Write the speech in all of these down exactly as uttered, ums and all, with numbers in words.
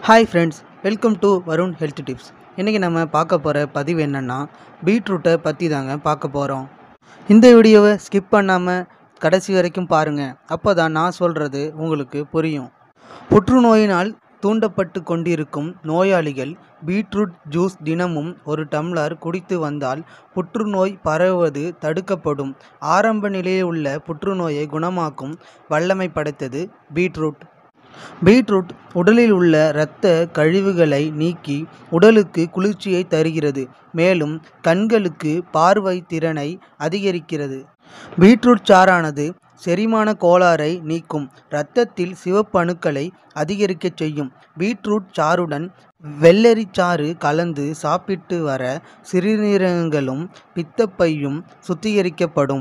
Hi friends, welcome to Varun health tips. இன்றைக்கி நம்ம பார்க்க போகிற பதிவு என்னென்னா பீட்ரூட்டை பற்றி தாங்க பார்க்க போகிறோம். இந்த வீடியோவை ஸ்கிப் பண்ணாமல் கடைசி வரைக்கும் பாருங்கள். அப்போ தான் நான் சொல்கிறது உங்களுக்கு புரியும். புற்றுநோயினால் தூண்டப்பட்டு கொண்டிருக்கும் நோயாளிகள் பீட்ரூட் ஜூஸ் தினமும் ஒரு டம்ளர் குடித்து வந்தால் புற்றுநோய் பரவுவது தடுக்கப்படும். ஆரம்ப நிலையில் உள்ள புற்றுநோயை குணமாக்கும் வல்லமை படைத்தது பீட்ரூட். பீட்ரூட் உடலில் உள்ள இரத்த கழிவுகளை நீக்கி உடலுக்கு குளிர்ச்சியை தருகிறது. மேலும் கண்களுக்கு பார்வை திறனை அதிகரிக்கிறது. பீட்ரூட் சாறானது செரிமான கோளாறை நீக்கும், இரத்தத்தில் சிவப்பணுக்களை அதிகரிக்கச் செய்யும். பீட்ரூட் சாறுடன் வெள்ளரி சாறு கலந்து சாப்பிட்டு வர சிறுநீரகங்களும் பித்தப்பையும் சுத்திகரிக்கப்படும்.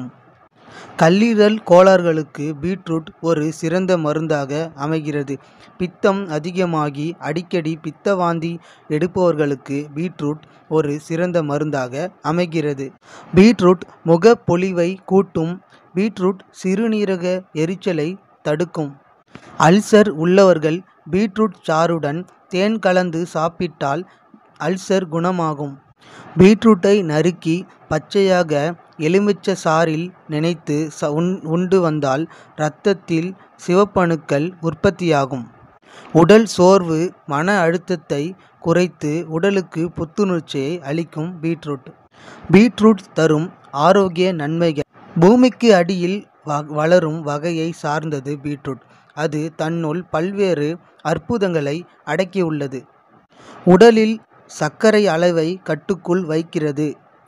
கல்லீரல் கோளாறுகளுக்கு பீட்ரூட் ஒரு சிறந்த மருந்தாக அமைகிறது. பித்தம் அதிகமாகி அடிக்கடி பித்தவாந்தி எடுப்பவர்களுக்கு பீட்ரூட் ஒரு சிறந்த மருந்தாக அமைகிறது. பீட்ரூட் முகப்பொலிவை கூட்டும். பீட்ரூட் சிறுநீரக எரிச்சலை தடுக்கும். அல்சர் உள்ளவர்கள் பீட்ரூட் சாறுடன் தேன் கலந்து சாப்பிட்டால் அல்சர் குணமாகும். பீட்ரூட்டை நறுக்கி பச்சையாக எலுமிச்சை சாறில் நினைத்து ச உண் உண்டு வந்தால் இரத்தத்தில் சிவப்பணுக்கள் உற்பத்தியாகும். உடல் சோர்வு, மன அழுத்தத்தை குறைத்து உடலுக்கு புத்துணர்ச்சியை அளிக்கும். பீட்ரூட் பீட்ரூட் தரும் ஆரோக்கிய நன்மைகள். பூமிக்கு அடியில் வ வளரும் வகையை சார்ந்தது பீட்ரூட். அது தன்னுள் பல்வேறு அற்புதங்களை அடக்கியுள்ளது. உடலில் சர்க்கரை அளவை கட்டுக்குள் வைக்கிறது.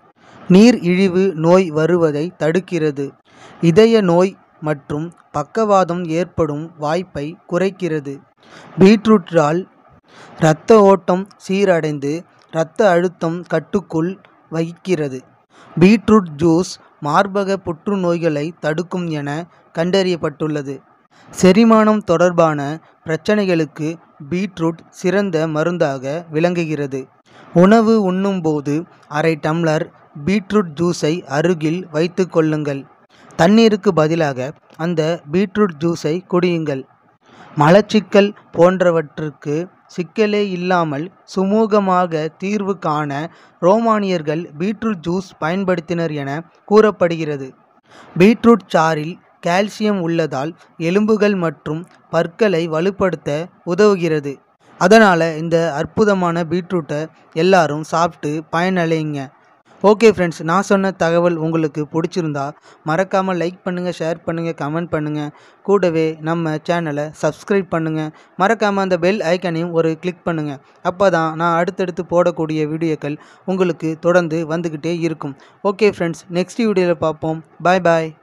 நீர் இழிவு நோய் வருவதை தடுக்கிறது. இதய நோய் மற்றும் பக்கவாதம் ஏற்படும் வாய்ப்பை குறைக்கிறது. பீட்ரூட்டால் இரத்த ஓட்டம் சீரடைந்து இரத்த அழுத்தம் கட்டுக்குள் வைக்கிறது. பீட்ரூட் ஜூஸ் மார்பக புற்றுநோய்களை தடுக்கும் என கண்டறியப்பட்டுள்ளது. செரிமானம் தொடர்பான பிரச்சனைகளுக்கு பீட்ரூட் சிறந்த மருந்தாக விளங்குகிறது. உணவு உண்ணும்போது அரை டம்ளர் பீட்ரூட் ஜூஸை அருகில் வைத்து கொள்ளுங்கள். தண்ணீருக்கு பதிலாக அந்த பீட்ரூட் ஜூஸை குடியுங்கள். மலச்சிக்கல் போன்றவற்றுக்கு சிக்கலே இல்லாமல் சுமூகமாக தீர்வு காண ரோமானியர்கள் பீட்ரூட் ஜூஸ் பயன்படுத்தினர் என கூறப்படுகிறது. பீட்ரூட் சாறில் கால்சியம் உள்ளதால் எலும்புகள் மற்றும் பற்களை வலுப்படுத்த உதவுகிறது. அதனால் இந்த அற்புதமான பீட்ரூட்டை எல்லாரும் சாப்பிட்டு பயனடைங்க. ஓகே ஃப்ரெண்ட்ஸ், நான் சொன்ன தகவல் உங்களுக்கு பிடிச்சிருந்தா மறக்காமல் லைக் பண்ணுங்கள், ஷேர் பண்ணுங்கள், கமெண்ட் பண்ணுங்கள். கூடவே நம்ம சேனலை சப்ஸ்கிரைப் பண்ணுங்கள். மறக்காமல் அந்த பெல் ஐக்கனையும் ஒரு கிளிக் பண்ணுங்கள். அப்போ தான் நான் அடுத்தடுத்து போடக்கூடிய வீடியோக்கள் உங்களுக்கு தொடர்ந்து வந்துக்கிட்டே இருக்கும். ஓகே ஃப்ரெண்ட்ஸ், நெக்ஸ்ட் வீடியோவில் பார்ப்போம். பாய் பாய்.